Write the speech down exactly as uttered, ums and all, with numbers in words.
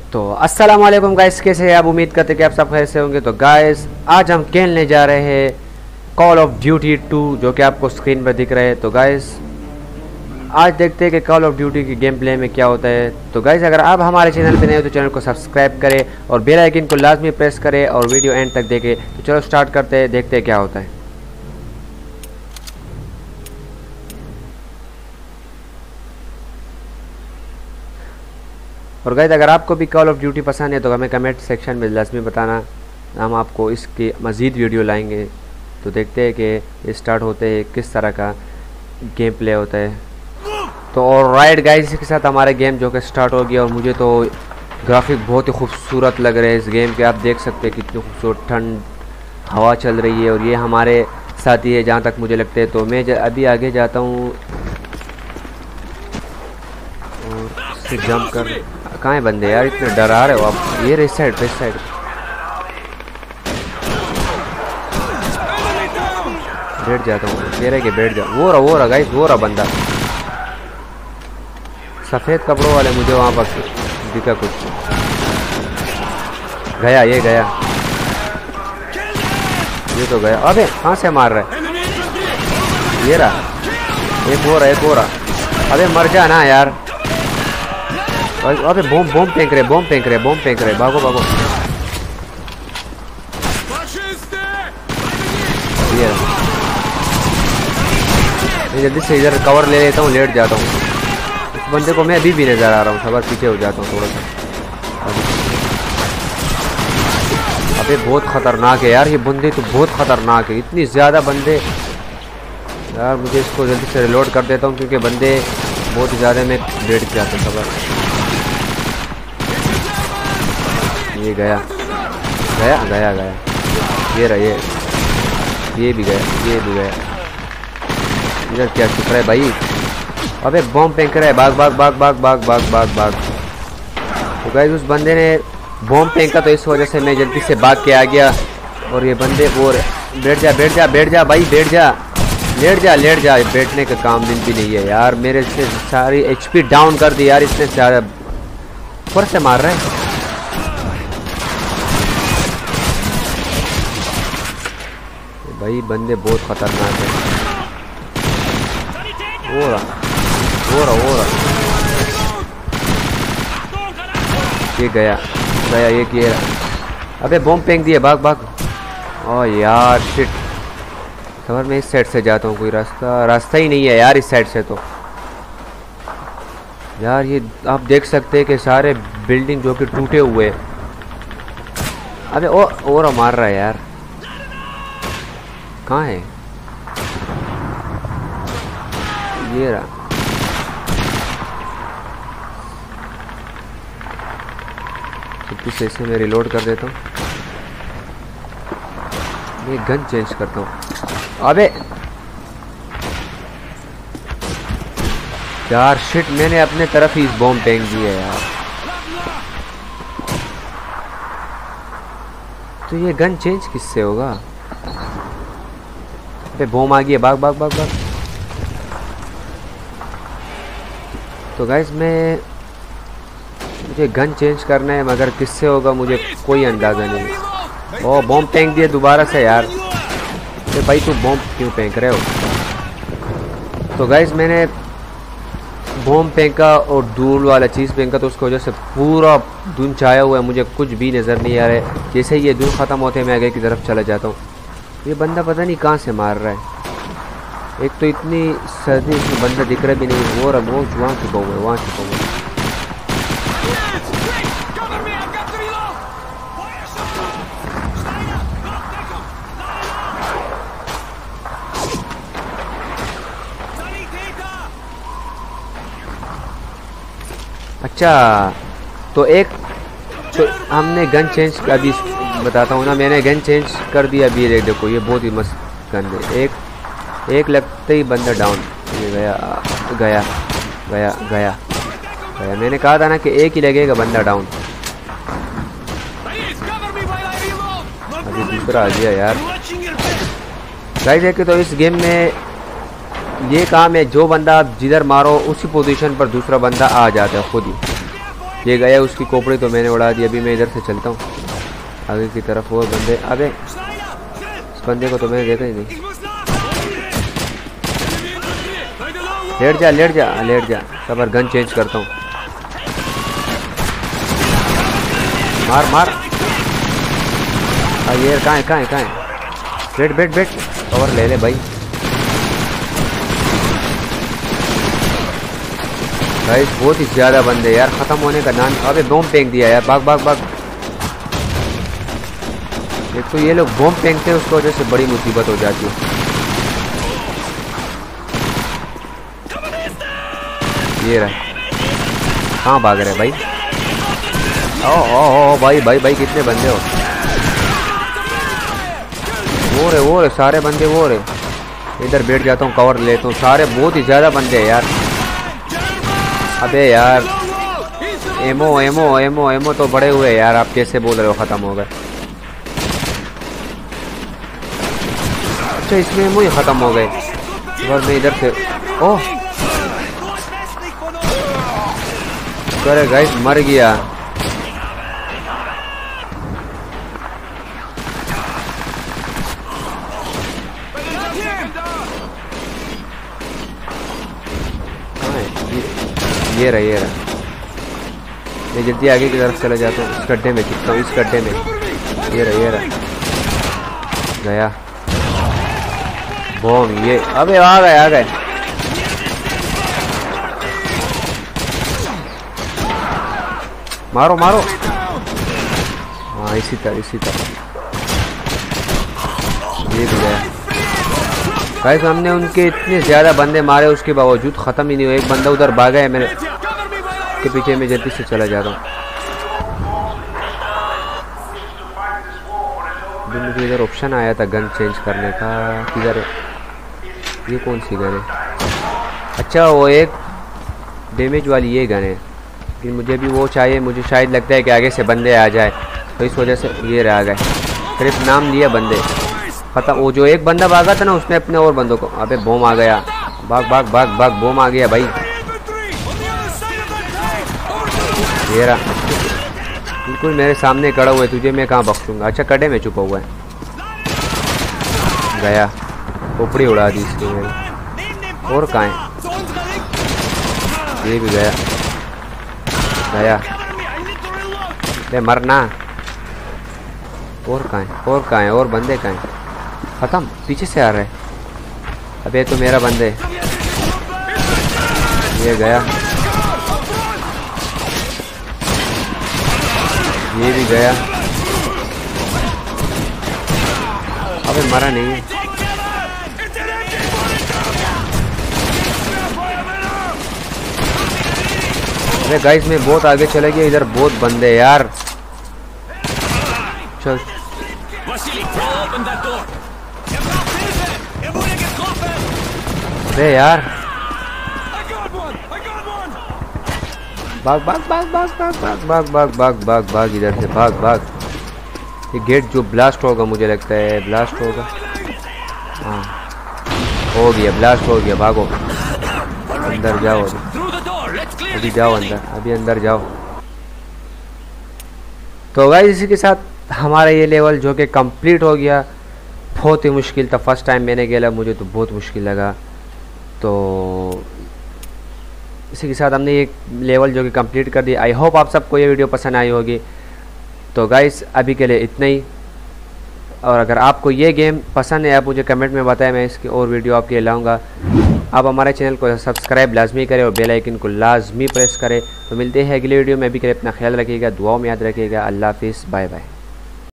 तो अस्सलाम वालेकुम गाइस, कैसे हैं आप? उम्मीद करते कि आप सब खैर से होंगे। तो गाइस आज हम खेलने जा रहे हैं कॉल ऑफ ड्यूटी टू, जो कि आपको स्क्रीन पर दिख रहा है। तो गाइस आज देखते हैं कि कॉल ऑफ ड्यूटी की गेम प्ले में क्या होता है। तो गाइस अगर आप हमारे चैनल पर नए हो तो चैनल को सब्सक्राइब करें और बेल आइकन को लाजमी प्रेस करें और वीडियो एंड तक देखें। तो चलो स्टार्ट करते हैं, देखते हैं क्या होता है। और गाइस अगर आपको भी कॉल ऑफ ड्यूटी पसंद है तो हमें कमेंट सेक्शन में लाजमी बताना, हम आपको इसकी मज़ीद वीडियो लाएंगे। तो देखते हैं कि ये स्टार्ट होते हैं किस तरह का गेम प्ले होता है। तो और राइट गाइस, इसके साथ हमारा गेम जो कि स्टार्ट हो गया। और मुझे तो ग्राफिक बहुत ही खूबसूरत लग रहे हैं इस गेम के। आप देख सकते हैं कितनी खूबसूरत ठंड हवा चल रही है और ये हमारे साथी है जहाँ तक मुझे लगता है। तो मैं अभी आगे जाता हूँ और इससे जंप कर। कहाँ है बंदे यार, इतने डरा रहे हो आप? ये रेस साइड रेस साइड बैठ जाता हूँ, कह रहे कि बैठ जाओ। वो रहा वो रहा गाइस, वो रहा बंदा सफ़ेद कपड़ों वाले, मुझे वहाँ पर दिखा कुछ। गया ये गया ये तो गया। अबे कहाँ से मार रहा है? ये रहा एक और एक और। अबे मर जा ना यार। अबे बम बम फेंक रहे बम फेंक रहे बम फेंक रहे भागो भागो। ये मैं जल्दी से इधर कवर ले लेता हूँ, लेट जाता हूँ। इस बंदे को मैं अभी भी नजर आ रहा हूँ, खबर पीछे हो जाता हूँ थोड़ा सा। अबे बहुत खतरनाक है यार ये बंदे, तो बहुत खतरनाक है, इतनी ज़्यादा बंदे यार। मुझे इसको जल्दी से रिलोड कर देता हूँ क्योंकि बंदे बहुत ज़्यादा में लेट जाते हैं। खबर ये गया गया गया गया ये रहा ये ये भी गया ये भी गया। इधर क्या छिप रहा है भाई? अबे बम फेंक रहा है, भाग भाग भाग भाग भाग भाग भाग भाग। तो गाइस उस बंदे ने बम फेंका तो इस वजह से मैं जल्दी से भाग के आ गया। और ये बंदे वो बैठ जा बैठ जा बैठ जा भाई बैठ जा लेट जा लेट जा। बैठने का काम दिन भी नहीं है यार। मेरे से सारी एचपी डाउन कर दी यार इसने, सारा ऊपर से मार रहा है। भाई बंदे बहुत खतरनाक है। वो रहा वो रहा वो रहा ये गया गया ये किया। अबे बम फेंक दिए, भाग भाग। ओ यार शिट, खबर मैं इस साइड से जाता हूँ, कोई रास्ता रास्ता ही नहीं है यार इस साइड से। तो यार ये आप देख सकते हैं कि सारे बिल्डिंग जो कि टूटे हुए। अबे ओ और मार रहा है यार, कहाँ है? ये रहा। तो इसे मैं रिलोड कर देता हूँ, मैं गन चेंज करता हूँ। अबे यार शिट, मैंने अपने तरफ ही इस बॉम्ब फेंक दिया यार। तो ये गन चेंज किससे होगा? बॉम्ब आ गई है, भाग भाग भाग भाग। तो गाइस मैं मुझे गन चेंज करना है, मगर किससे होगा मुझे कोई अंदाज़ा नहीं। ओ बॉम्ब फेंक दिए दोबारा से यार। तो भाई तू बॉम्ब क्यों फेंक रहे हो? तो गाइस मैंने बॉम्ब फेंका और धूल वाला चीज़ फेंका, तो उसकी वजह से पूरा धुंध छाया हुआ है, मुझे कुछ भी नज़र नहीं आ रहा है। जैसे ही ये धुंध ख़त्म होते मैं आगे की तरफ चला जाता हूँ। ये बंदा पता नहीं कहाँ से मार रहा है। एक तो इतनी सर्दी इसमें बंदा दिख रहा भी नहीं। वो रहा वो वहाँ छुपा हुआ है, वहाँ छुपा हुआ है। अच्छा तो एक तो हमने गन चेंज, अभी बताता हूँ ना, मैंने गन चेंज कर दिया अभी। ये देखो ये बहुत ही मस्त गन है। एक एक लगते ही बंदा डाउन। ये गया गया गया गया गया। मैंने कहा था ना कि एक ही लगेगा बंदा डाउन। अभी दूसरा आ गया यार। गाइस देखिए तो इस गेम में ये काम है, जो बंदा आप जिधर मारो उसी पोजीशन पर दूसरा बंदा आ जाता है खुद ही। ये गया उसकी खोपड़ी तो मैंने उड़ा दी। अभी मैं इधर से चलता हूँ आगे की तरफ। और बंदे, अबे इस बंदे को तो मैंने देखा ही नहीं। लेट जा लेट जा लेट जा। सबर, गन चेंज करता हूँ। मार मार। आ ये कहाँ है कहाँ है कहाँ है? बैठ बैठ बैठ। कवर ले ले भाई। भाई बहुत ही ज्यादा बंदे यार, खत्म होने का नाम। अबे बॉम्ब फेंक दिया यार। भाग भाग भाग। एक तो ये लोग बॉम्ब फेंकते हैं, उसकी वजह से बड़ी मुसीबत हो जाती है। ये रहा। कहाँ भाग रहे भाई? ओ ओ ओ भाई भाई भाई कितने बंदे हो? वो रे वो रे सारे बंदे वो रे। इधर बैठ जाता हूँ, कवर लेता हूँ। सारे बहुत ही ज्यादा बंदे हैं यार। अबे यार एमो एमो एमो एमो तो बड़े हुए यार। आप कैसे बोल रहे हो खत्म हो गए? अच्छा इसमें एमो ही खत्म हो गए। और मैं इधर से ओह अरे गाइस मर गया। ये रहा ये रहा। मैं जल्दी आगे की तरफ चला जाता हूँ। इस गड्ढे में चिपता हूँ, इस गड्ढे में। ये रहा ये रहा। गया बॉम्ब। ये अबे आ गए आ गए। मारो मारो। हाँ इसी तरह इसी तरह। ये भी गया। गाइस हमने उनके इतने ज्यादा बंदे मारे, उसके बावजूद खत्म ही नहीं हुआ। एक बंदा उधर भागा है, मेरे के पीछे में जल्दी से चला जा रहा हूँ। मुझे इधर ऑप्शन आया था गन चेंज करने का। किधर है? ये कौन सी गन है? अच्छा वो एक डैमेज वाली ये गन है। लेकिन मुझे भी वो चाहिए। मुझे शायद लगता है कि आगे से बंदे आ जाए, तो इस वजह से ये रह गए। सिर्फ नाम लिया बंदे पता। वो जो एक बंदा भागा था ना, उसने अपने और बंदों को। अबे बॉम्ब आ गया। भाग भाग भाग भाग। बॉम्ब आ गया भाई। ये रहा बिल्कुल मेरे सामने खड़ा हुआ है। तुझे मैं कहाँ बख्शूंगा। अच्छा कड़े में छुपा हुआ है। गया खोपड़ी उड़ा दी इसकी मेरी। और कहाँ है? ये भी गया गया। ले मरना। और कहाँ है? और कहाँ है? और बंदे कहाँ है? खत्म। पीछे से आ रहे। अबे तो मेरा बंदे। ये गया। ये भी गया। अबे मरा नहीं है। अरे गाइस मैं बहुत आगे चले गया। इधर बहुत बंदे यार। चल अरे यार भाग भाग भाग भाग भाग भाग भाग भाग भाग भाग भाग। इधर से भाग भाग। ये गेट जो ब्लास्ट होगा, मुझे लगता है ब्लास्ट होगा। हाँ हो गया, ब्लास्ट हो गया। भागो अंदर जाओ। अभी अभी जाओ अंदर। अभी अंदर जाओ। तो गाइस इसी के साथ हमारा ये लेवल जो कि कंप्लीट हो गया। बहुत ही मुश्किल था। फर्स्ट टाइम मैंने खेला, मुझे तो बहुत मुश्किल लगा। तो इसी के साथ हमने एक लेवल जो कि कंप्लीट कर दिया। आई होप आप सबको ये वीडियो पसंद आई होगी। तो गाइस अभी के लिए इतना ही। और अगर आपको ये गेम पसंद है, आप मुझे कमेंट में बताएं, मैं इसकी और वीडियो आपके लिए लाऊंगा। आप हमारे चैनल को सब्सक्राइब लाजमी करें और बेल आइकन को लाजमी प्रेस करें। तो मिलते हैं अगले वीडियो में। अभी के लिए अपना ख्याल रखिएगा, दुआओं में याद रखिएगा। अल्लाह हाफिज़, बाय बाय।